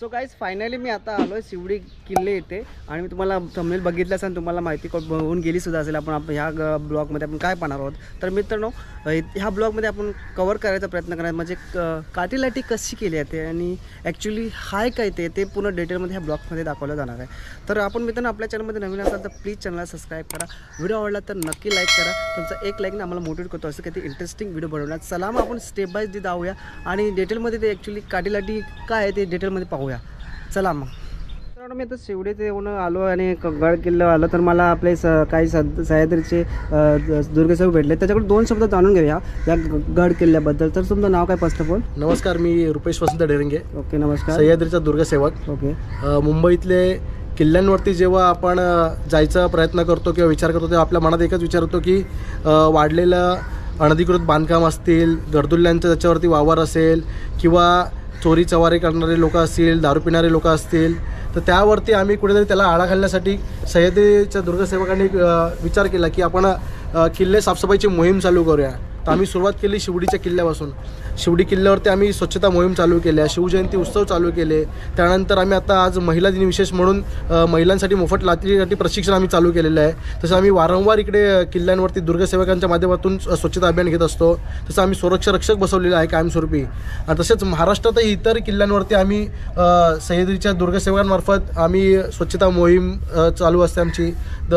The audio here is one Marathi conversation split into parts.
सो गाईज फायनली मी आता आलो आहे शिवडी किल्ले येथे आणि मी तुम्हाला थंबनेल बघितल्यास आणि तुम्हाला माहिती होऊन गेली सुद्धा असेल आपण ह्या ब्लॉगमध्ये आपण काय पाहणार आहोत. तर मित्रांनो ह्या ब्लॉगमध्ये आपण कवर करायचा प्रयत्न करणार म्हणजे काटीलाटी कशी केली आहे आणि ॲक्च्युली हाय काय ते पूर्ण डिटेलमध्ये ह्या ब्लॉगमध्ये दाखवलं जाणार आहे. तर आपण मित्रांनो आपल्या चॅनलमध्ये नवीन असाल तर प्लीज चॅनलला सबस्क्राईब करा. व्हिडिओ आवडला तर नक्की लाईक करा. तुमचा एक लाईकने आम्हाला मोटिवेट करतो असं काही इंटरेस्टिंग व्हिडिओ बनवण्यात. चला मग आपण स्टेप बाय स्टेप जाऊया आणि डिटेलमध्ये ते ॲक्च्युली काटीलाटी काय आहे ते डिटेलमध्ये पाहूया. चला मग मित्रांनो मी आता शिवडीचे येऊन आलो आणि गड किल्ला आलो तर मला आपले काही सह्याद्रीचे दुर्गसेवक भेटले त्याच्याकडे 2 शब्द जाणून घेऊया या गड किल्ल्याबद्दल. तर तुमचं नाव काय फर्स्ट ऑफ ऑल? नमस्कार, मी रुपेश वसंत डेरंगे. ओके नमस्कार. सह्याद्रीचा दुर्गसेवक. ओके. मुंबईतले किल्ल्यांवरती जेव्हा आपण जायचा प्रयत्न करतो किंवा विचार करतो तेव्हा आपल्या मनात एकच विचार होतो की वाढलेलं अनधिकृत बांधकाम असतील, गरदुल्ल्यांचं त्याच्यावरती वावर असेल किंवा चोरी चवारी करणारे लोक असतील, दारू पिणारे लोक असतील, तर त्यावरती आम्ही कुठेतरी त्याला आळा घालण्यासाठी सह्याद्रीच्या दुर्गसेवकांनी विचार केला की आपण किल्ले साफसफाईची मोहीम चालू करूया. तर आम्ही सुरुवात केली शिवडीच्या किल्ल्यापासून. शिवडी किल्ल्यावरती आम्ही स्वच्छता मोहीम चालू केल्या, शिवजयंती उत्सव चालू केले. त्यानंतर आम्ही आता आज महिला दिन विशेष म्हणून महिलांसाठी मोफत लाठीकाठी प्रशिक्षण आम्ही चालू केलेलं आहे. तसं आम्ही वारंवार इकडे किल्ल्यांवरती दुर्गसेवकांच्या माध्यमातून स्वच्छता अभियान घेत असतो. तसं आम्ही सुरक्षा रक्षक बसवलेलं आहे कायमस्वरूपी. तसेच महाराष्ट्रातही इतर किल्ल्यांवरती आम्ही सह्याद्रीच्या दुर्गसेवकांमार्फत आम्ही स्वच्छता मोहीम चालू असते आमची.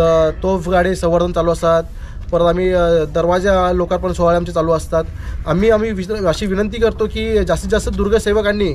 तोफगाडे संवर्धन चालू असतात. परत आम्ही दरवाजा लोकार्पण सोहळे आमचे चालू असतात. आम्ही अशी विनंती करतो की जास्तीत जास्त दुर्गसेवकांनी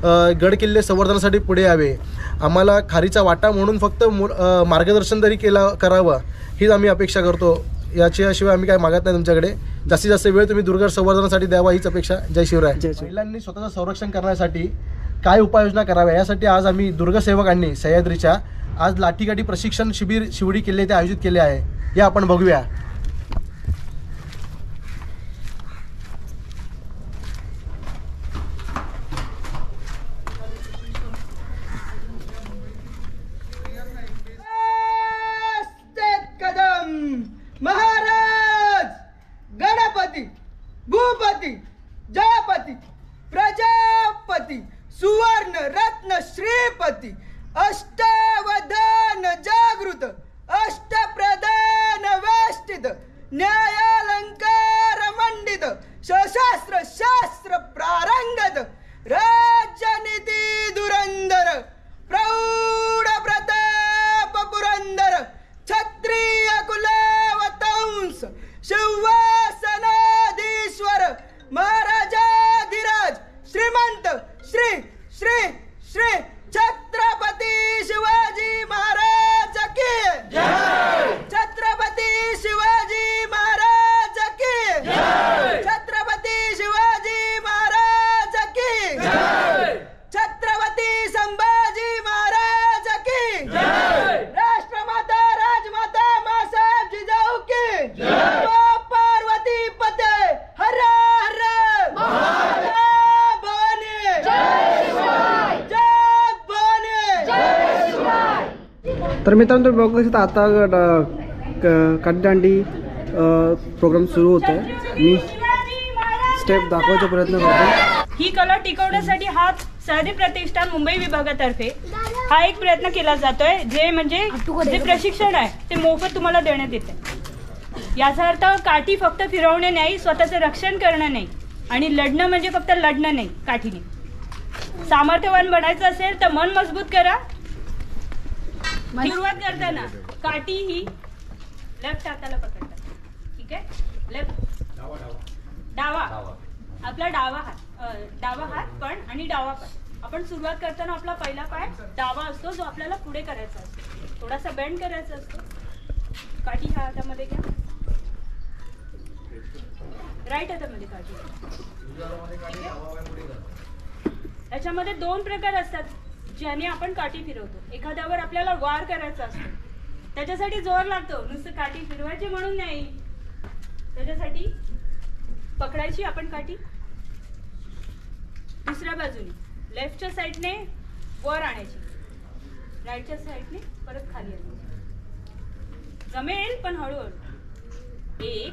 गड किल्ले संवर्धनासाठी पुढे यावे. आम्हाला खारीचा वाटा म्हणून फक्त मार्गदर्शन तरी करावं हीच आम्ही अपेक्षा करतो. याशिवाय आम्ही काय मागत नाही तुमच्याकडे. जास्तीत जास्त वेळ तुम्ही दुर्ग संवर्धनासाठी द्यावा हीच अपेक्षा. जय शिवराय. महिलांनी स्वतःचं संरक्षण करण्यासाठी काय उपाययोजना कराव्या यासाठी आज आम्ही दुर्गसेवकांनी सह्याद्रीच्या आज लाठीकाठी प्रशिक्षण शिबिर शिवडी किल्ले येथे आयोजित केले आहे. हे आपण बघूया. महाराज गणपती भूपती जयपती प्रजापती सुवर्ण रत्न श्रीपती अष्टावधान जागृत अष्टप्रधान वेष्टित न्यायालंकार मंडित सशस्त्र शास्त्र प्रारंगत राजनीती धुरंधर प्रौढ प्रताप पुरंदर क्षत्रिय कुलावतंस शिवासनाधीश्वर महाराजाधिराज श्रीमंत श्री श्री श्री छत्रपती शिवाजी महाराज की जय. छत्रपती शिवाजी महाराज की जय. छत्रपती शिवाजी महाराज की जय. छत्रपती संभाजी महाराज की जय. राष्ट्रमाता राजमाता मासाहेब जिजाऊ की जय. पार्वती पते हर हर महादेव. भवानी जय शिवाय. जय भवानी जय शिवाय. तर मित्रांनो तुम्ही बघू शकता आता काटीदांडी प्रोग्राम सुरू होत आहे. मी स्टेप दाखवायचा प्रयत्न करतो. ही कला टिकवण्यासाठी हा सह्याद्री प्रतिष्ठान मुंबई विभागातर्फे हा एक प्रयत्न केला जातोय जे म्हणजे जे प्रशिक्षण आहे ते मोफत तुम्हाला देण्यात येते. याचा अर्थ काठी फक्त फिरवणे नाही, स्वतःचं रक्षण करणं नाही आणि लढणं म्हणजे फक्त लढणं नाही. काठीने सामर्थ्यवान बनायचं असेल तर मन मजबूत करा. सुरुवात करताना काठी ही लेफ्ट हाताला पकडतात. ठीक आहे. लेफ्ट डावा आपला डावा हात पण आणि डावा पाय. आपण सुरुवात करताना आपला पहिला पाय डावा असतो जो आपल्याला पुढे करायचा असतो. थोडासा बेंड करायचा असतो. काठी ह्या हातामध्ये घ्या. राईट हातामध्ये काठी. याच्यामध्ये 2 प्रकार असतात ज्याने आपण काठी फिरवतो. एखाद्यावर आपल्याला वार करायचा असतो त्याच्यासाठी जोर लागतो. नुसतं काठी फिरवायची म्हणून नाही. त्याच्यासाठी पकडायची आपण काठी दुसऱ्या बाजूने लेफ्टच्या साईडने वर आणायची, राईटच्या साईडने परत खाली आणायची. जमेल पण हळूहळू. 1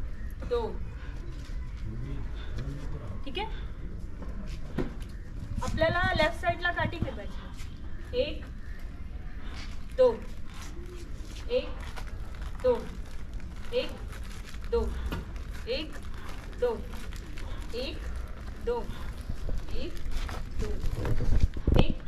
2. ठीक आहे. आपल्याला लेफ्ट साईडला काठी ठेवायची. 1 2 1 2 1 2 1 2 1 2 1 2 1.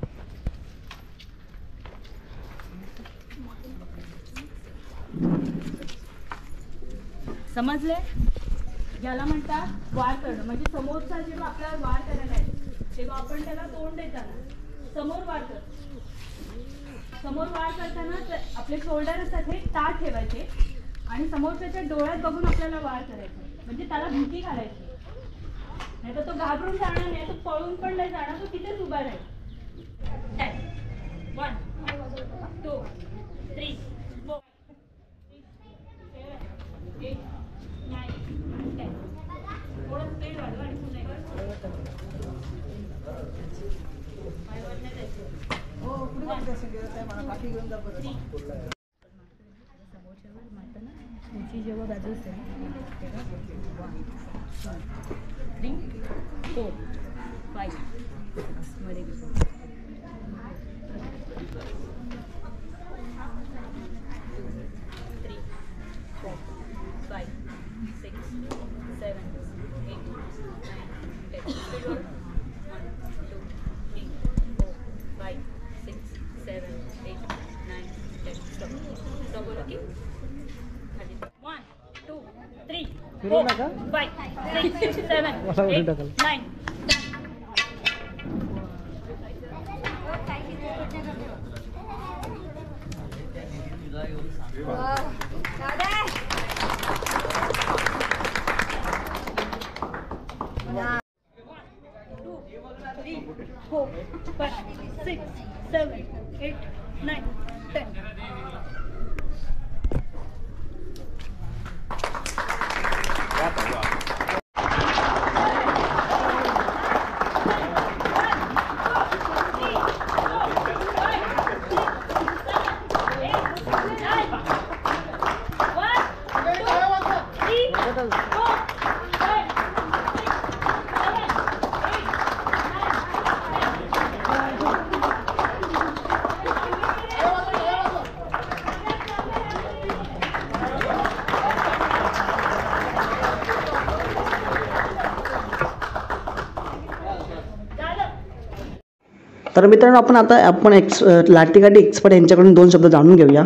समजले? याला म्हणतात वार करणं. म्हणजे समोरचा जेव्हा आपल्याला वार करायला आहे तेव्हा आपण त्याला तोंड देताना समोर वार करतो. समोर वार करताना आपले शोल्डर असतात हे ताठ ठेवायचे आणि समोरच्याच्या डोळ्यात बघून आपल्याला वार करायचा. म्हणजे त्याला भीती घालायची. नाही तर तो घाबरून जाणार नाही, तो पळून पण नाही जाणार, तो तिथेच उभा राहील. 1 2 3 4 8 9 10. थोडं स्पीड वाढवा आणि पुन्हा समोरच्यावर मारताना तुमची जेव्हा बाजू असते तेव्हा 1 2 3 4 5 मध्ये 3 4 5 6 7 8 9 10. Speed वर 1 2 3 4 5 6 7 8 9 10. Stop बोला की 1 2 3 4 5 6 7 8 9. Four, 5, 6, 7, 8, 9, 10. तर मित्रांनो आपण लाठीकाठी एक्सपर्ट यांच्याकडून 2 शब्द जाणून घेऊया.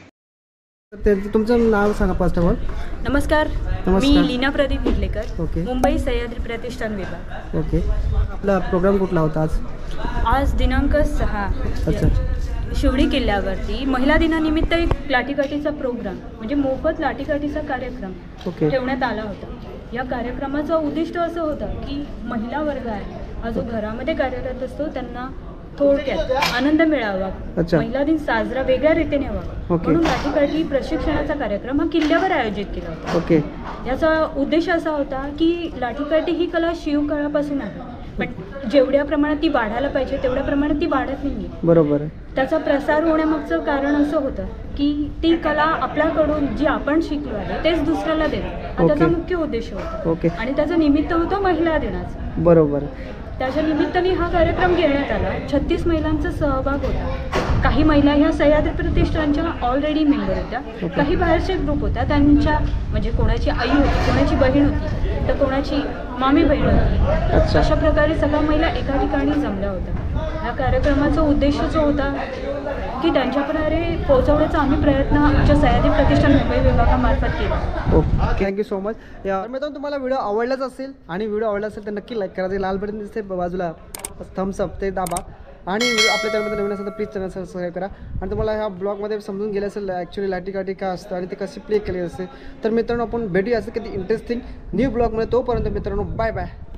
तुमचं नाव सांगा फर्स्ट ऑफ ऑल. नमस्कार. नमस्कार. मी लीना प्रदीप हिटलेकर. ओके. मुंबई सह्याद्री प्रतिष्ठान विभाग. ओके. आपला प्रोग्राम कुठला होता आज? आज दिनांक 6 अच्छा. शिवडी किल्ल्यावरती महिला दिनानिमित्त एक लाठीकाठीचा प्रोग्राम म्हणजे मोफत लाठीकाठीचा कार्यक्रम ओके. ठेवण्यात आला होता. या कार्यक्रमाचं उद्दिष्ट असं होतं की महिला वर्ग आहे हा जो घरामध्ये कार्यरत असतो त्यांना थोडक्यात आनंद मिळावा. अच्छा. महिला दिन साजरा वेगळ्या रीतीने व्हावा ओके. म्हणून लाठीकाठी प्रशिक्षणाचा कार्यक्रम हा किल्ल्यावर आयोजित केला होता. ओके. याचा उद्देश असा होता की लाठीकाठी ही कला शिवकाळापासून आहे पण जेवढ्या प्रमाणात ती वाढायला पाहिजे तेवढ्या प्रमाणात ती वाढत नाही. बरोबर. त्याचा प्रसार होण्यामागचं कारण असं होतं की ती कला आपल्याकडून जी आपण शिकलो आहे तेच दुसऱ्याला देणं हा त्याचा मुख्य उद्देश होता. ओके. आणि त्याचं निमित्त होतं महिला दिनाचं. बरोबर. त्याच्या निमित्ताने हा कार्यक्रम घेण्यात आला. 36 महिलांचा सहभाग होता. काही महिला ह्या सह्याद्री प्रतिष्ठानच्या ऑलरेडी मेंबर होत्या. काही बाहेरचे ग्रुप होत्या. त्यांच्या म्हणजे कोणाची आई होती, कोणाची बहीण होती, तर कोणाची मामी बहीण होती. अशा प्रकारे सगळ्या महिला एका ठिकाणी जमल्या होत्या. या कार्यक्रमाचा उद्देश जो होता की त्यांच्यापर्यंत पोहोचवण्याचा आम्ही प्रयत्न आमच्या सह्याद्री प्रतिष्ठान मुंबई विभागामार्फत केला. ओके. Thank you so much. मित्रांनो तुम्हाला व्हिडिओ आवडलाच असेल आणि व्हिडिओ आवडला असेल तर नक्की लाईक करा. ते लाल बटन दिसते बाजूला थम्सअप ते दाबा आणि आपल्या चॅनलमध्ये नवीन असेल तर प्लीज चॅनल सबस्क्राईब करा. आणि तुम्हाला ह्या ब्लॉगमध्ये समजून गेलं असेल ॲक्च्युली लाठीकाठी काय असतं आणि ते कशी प्ले केली असते. तर मित्रांनो आपण भेटूया असं कधी इंटरेस्टिंग न्यू ब्लॉगमध्ये. तोपर्यंत मित्रांनो बाय बाय.